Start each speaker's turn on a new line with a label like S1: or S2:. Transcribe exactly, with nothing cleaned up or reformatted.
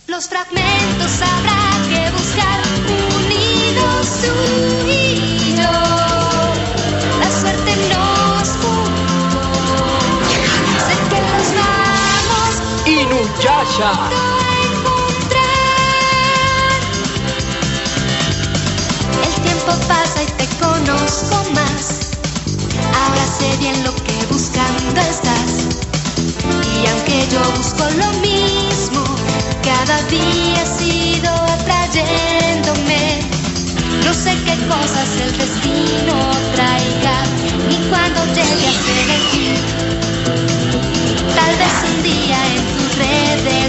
S1: Los fragmentos habrá que buscar unidos tú y yo. La suerte nos juntó. Sé que nos vamos
S2: Inuyasha
S1: a encontrar. El tiempo pasa y te conozco más. Ahora sé bien lo que buscando estás. Y aunque yo busco lo mismo, cada día he sido atrayéndome. No sé qué cosas el destino traiga, ni cuándo llegue a ser el fin. Tal vez un día en tus redes